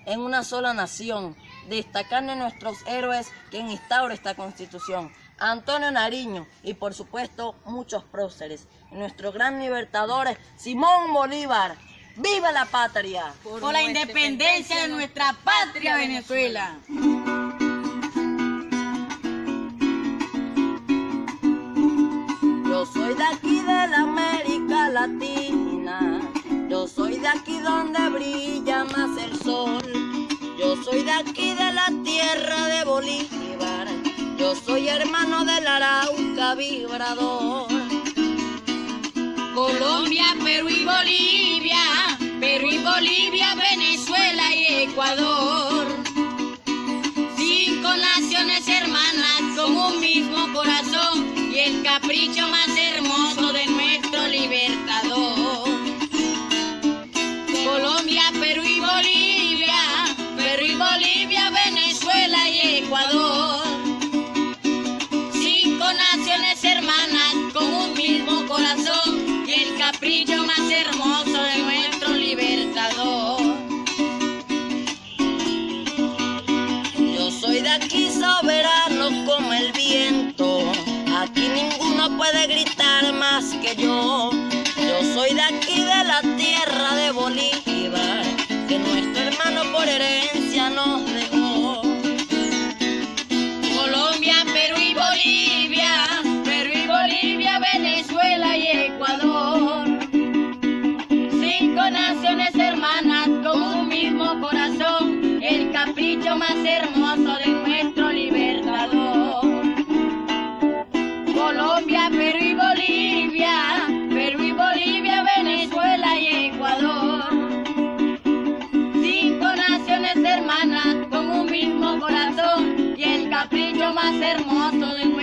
en una sola nación, destacar de nuestros héroes que instaura esta Constitución. Antonio Nariño y por supuesto muchos próceres. Nuestro gran libertador Simón Bolívar. ¡Viva la patria! Por la independencia de nuestra patria Venezuela. Yo soy de aquí de la América Latina. Yo soy de aquí donde brilla más el sol. Yo soy de aquí de la tierra de Bolívar. Yo soy hermano del Arauca vibrador. Colombia, Perú y Bolivia, Venezuela y Ecuador. 5 naciones hermanas con un mismo corazón y el capricho más hermoso de nuestro libertador. Colombia, Perú y Bolivia, Venezuela y Ecuador. 5 naciones hermanas con un mismo corazón y el capricho más hermoso de nuestro libertador. Yo soy de aquí soberano como el viento. Aquí ninguno puede gritar más que yo. Yo soy de aquí de la tierra de Bolívar, que nuestro hermano por herencia nos dejó. Colombia, Perú y Bolivia, Venezuela y Ecuador. 5 naciones hermanas con un mismo corazón, el capricho más hermoso de nuestro libertador. Colombia, Perú y Bolivia, Venezuela y Ecuador. 5 naciones hermanas con un mismo corazón y el capricho más hermoso de